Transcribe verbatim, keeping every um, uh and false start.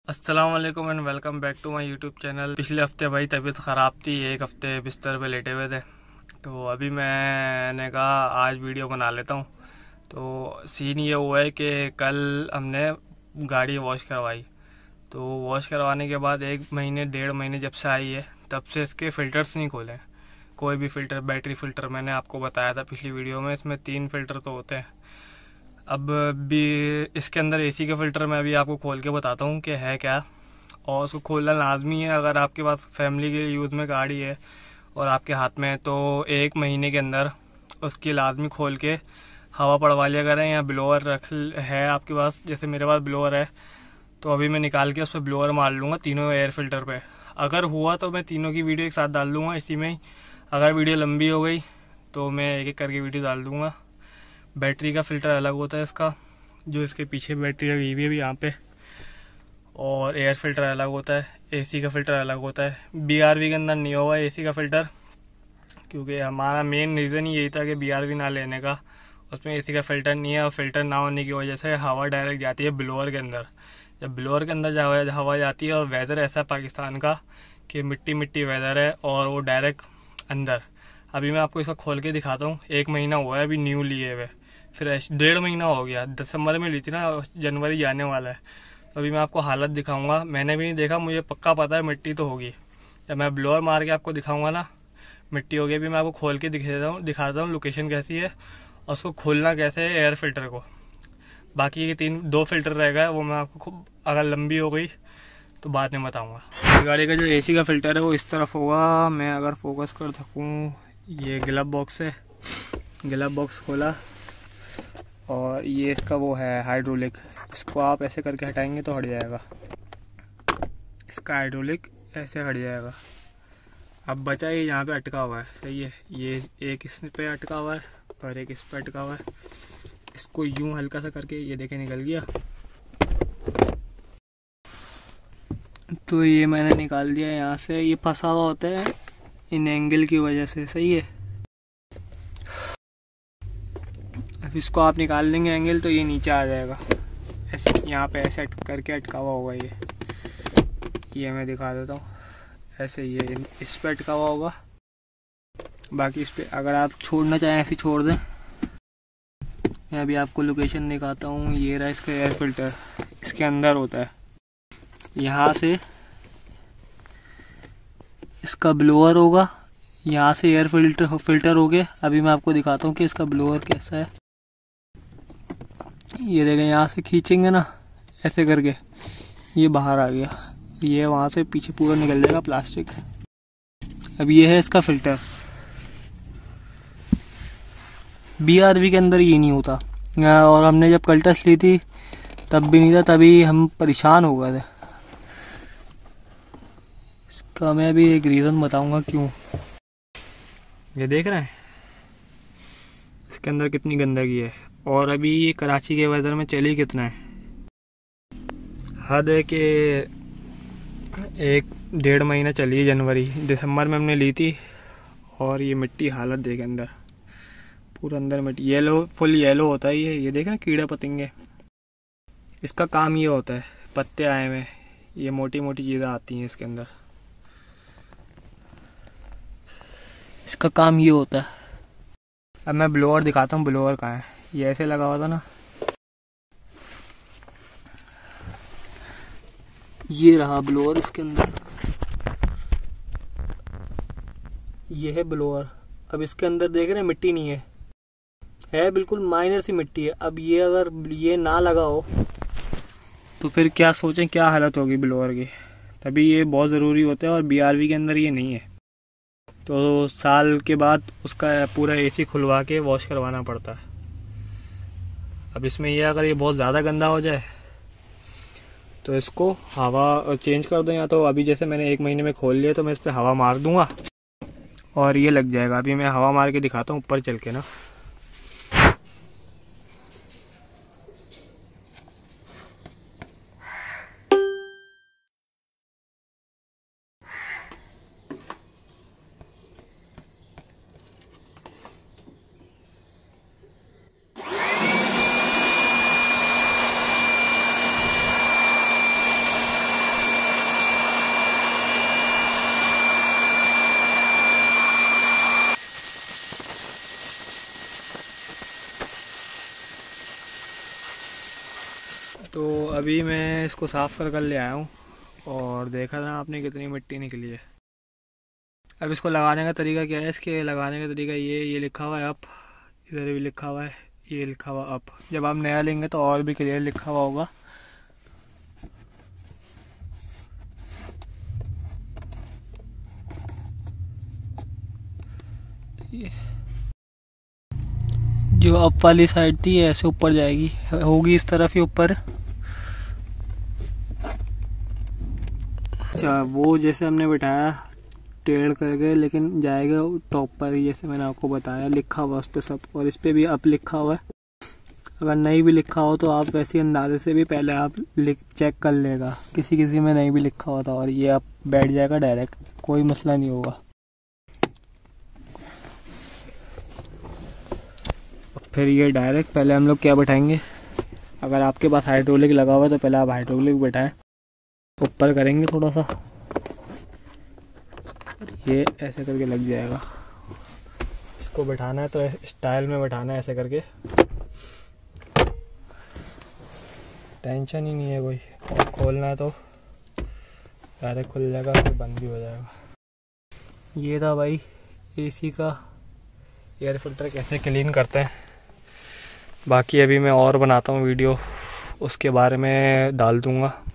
अस्सलाम वालेकुम and welcome back to my YouTube channel. पिछले हफ्ते भाई तबीयत ख़राब थी, एक हफ्ते बिस्तर पे लेटे हुए थे, तो अभी मैंने कहा आज वीडियो बना लेता हूँ। तो सीन ये हुआ है कि कल हमने गाड़ी वॉश करवाई, तो वॉश करवाने के बाद एक महीने डेढ़ महीने जब से आई है तब से इसके फ़िल्टर्स नहीं खोले। कोई भी फ़िल्टर, बैटरी फ़िल्टर मैंने आपको बताया था पिछली वीडियो में, इसमें तीन फ़िल्टर तो होते हैं। अब भी इसके अंदर एसी का फ़िल्टर मैं अभी आपको खोल के बताता हूँ कि है क्या, और उसको खोलना लाजमी है। अगर आपके पास फैमिली के यूज़ में गाड़ी है और आपके हाथ में है तो एक महीने के अंदर उसकी लाजमी खोल के हवा पड़वा लिया करें, या ब्लोअर रख है आपके पास, जैसे मेरे पास ब्लोअर है तो अभी मैं निकाल के उस पर ब्लोअर मार लूँगा तीनों एयर फ़िल्टर पे। अगर हुआ तो मैं तीनों की वीडियो एक साथ डाल दूँगा इसी में ही। अगर वीडियो लंबी हो गई तो मैं एक एक करके वीडियो डाल दूँगा। बैटरी का फ़िल्टर अलग होता है इसका, जो इसके पीछे बैटरी लगी हुई है भी यहाँ पे, और एयर फ़िल्टर अलग होता है, एसी का फ़िल्टर अलग होता है। बीआरवी के अंदर नहीं होगा एसी का फ़िल्टर, क्योंकि हमारा मेन रीज़न यही था कि बीआरवी ना लेने का, उसमें एसी का फ़िल्टर नहीं है, और फ़िल्टर ना होने की वजह से हवा डायरेक्ट जाती है ब्लोअर के अंदर। जब ब्लोअर के अंदर हवा जाती है और वेदर ऐसा है पाकिस्तान का कि मिट्टी मिट्टी वेदर है, और वो डायरेक्ट अंदर। अभी मैं आपको इसका खोल के दिखाता हूँ। एक महीना हुआ है अभी न्यू लिए हुए, फिर डेढ़ महीना हो गया, दिसंबर में ली थी ना, जनवरी जाने वाला है। तो अभी मैं आपको हालत दिखाऊंगा। मैंने भी नहीं देखा, मुझे पक्का पता है मिट्टी तो होगी। जब मैं ब्लोअर मार के आपको दिखाऊंगा ना, मिट्टी होगी। अभी मैं आपको खोल के दिखा देता हूँ दिखाता हूँ लोकेशन कैसी है और उसको खोलना कैसे है एयर फिल्टर को। बाकी के तीन दो फिल्टर रहेगा, वो मैं आपको खूब अगर लंबी हो गई तो बाद में बताऊँगा। गाड़ी का जो एसी का फ़िल्टर है वो इस तरफ होगा। मैं अगर फोकस कर सकूँ, ये ग्लव बॉक्स है, ग्लव बॉक्स खोला और ये इसका वो है हाइड्रोलिक, इसको आप ऐसे करके हटाएंगे तो हट जाएगा, इसका हाइड्रोलिक ऐसे हट जाएगा। अब बचा ये यहाँ पे अटका हुआ है, सही है, ये एक इस पे अटका हुआ है और एक इस पे अटका हुआ है। इसको यूं हल्का सा करके ये देखे निकल गया, तो ये मैंने निकाल दिया यहाँ से। ये फंसा हुआ होता है इन एंगल की वजह से, सही है। अब इसको आप निकाल देंगे एंगल तो ये नीचे आ जाएगा, ऐसे यहाँ पे ऐसे अटक करके अटका हुआ होगा। ये ये मैं दिखा देता हूँ, ऐसे ये इस पे अटका हुआ होगा। बाकी इस पे अगर आप छोड़ना चाहें ऐसे छोड़ दें। मैं अभी आपको लोकेशन दिखाता हूँ। ये रहा इसका एयर फिल्टर, इसके अंदर होता है। यहाँ से इसका ब्लोअर होगा, यहाँ से एयर फिल्टर फिल्टर हो गया। अभी मैं आपको दिखाता हूँ कि इसका ब्लोअर कैसा है। ये देखें, यहाँ से खींचेंगे ना ऐसे करके, ये बाहर आ गया, ये वहाँ से पीछे पूरा निकल जाएगा प्लास्टिक। अब ये है इसका फ़िल्टर। बीआरवी के अंदर ये नहीं होता, और हमने जब कल्टस ली थी तब भी नहीं था, तभी हम परेशान हो गए थे। इसका मैं अभी एक रीज़न बताऊंगा क्यों। ये देख रहे हैं इसके अंदर कितनी गंदगी है, और अभी ये कराची के वेदर में चली कितना है। हद है कि एक डेढ़ महीना चली, जनवरी दिसंबर में हमने ली थी, और ये मिट्टी हालत देखे अंदर, पूरा अंदर मिट्टी, येलो, फुल येलो होता है ये। ये देख रहे हैं कीड़े पतंगे, इसका काम ये होता है। पत्ते आए हुए, ये मोटी मोटी चीज़ें आती हैं इसके अंदर, इसका काम ये होता है। अब मैं ब्लोअर दिखाता हूँ, ब्लोअर कहाँ है। ये ऐसे लगा हुआ था ना, ये रहा ब्लोअर इसके अंदर, ये है ब्लोअर। अब इसके अंदर देख रहे हैं मिट्टी नहीं है, है बिल्कुल माइनर सी मिट्टी है। अब ये अगर ये ना लगा हो तो फिर क्या सोचें क्या हालत होगी ब्लोअर की। तभी ये बहुत ज़रूरी होता है, और बीआरवी के अंदर ये नहीं है, तो साल के बाद उसका पूरा एसी खुलवा के वॉश करवाना पड़ता है। अब इसमें ये अगर ये बहुत ज़्यादा गंदा हो जाए तो इसको हवा चेंज कर दें, या तो अभी जैसे मैंने एक महीने में खोल लिया तो मैं इस पर हवा मार दूंगा और ये लग जाएगा। अभी मैं हवा मार के दिखाता हूँ ऊपर चल के ना। अभी मैं इसको साफ़ कर कर ले आया हूँ और देखा था आपने कितनी मिट्टी निकली है। अब इसको लगाने का तरीका क्या है, इसके लगाने का तरीका ये ये लिखा हुआ है अप, इधर भी लिखा हुआ है, ये लिखा हुआ अप। जब आप नया लेंगे तो और भी क्लियर लिखा हुआ होगा। जो अप वाली साइड थी ऐसे ऊपर जाएगी, होगी इस तरफ ही ऊपर। अच्छा, वो जैसे हमने बिठाया टेढ़ करके, लेकिन जाएगा टॉप पर ही, जैसे मैंने आपको बताया लिखा हुआ उस पर सब। और इस पर भी अप लिखा हुआ है। अगर नहीं भी लिखा हो तो आप वैसे अंदाजे से भी पहले आप लिख चेक कर लेगा। किसी किसी में नहीं भी लिखा हुआ था और ये आप बैठ जाएगा डायरेक्ट, कोई मसला नहीं होगा। फिर ये डायरेक्ट पहले हम लोग क्या बैठाएंगे, अगर आपके पास हाइड्रोलिक लगा हुआ है तो पहले आप हाइड्रोलिक बैठाएं। ऊपर करेंगे थोड़ा सा, ये ऐसे करके लग जाएगा। इसको बैठाना है तो स्टाइल में बैठाना है, ऐसे करके। टेंशन ही नहीं है कोई। और खोलना है तो डायरेक्ट खुल जाएगा, फिर बंद भी हो जाएगा। ये था भाई एसी का एयर फिल्टर कैसे क्लीन करते हैं। बाकी अभी मैं और बनाता हूँ वीडियो, उसके बारे में डाल दूँगा।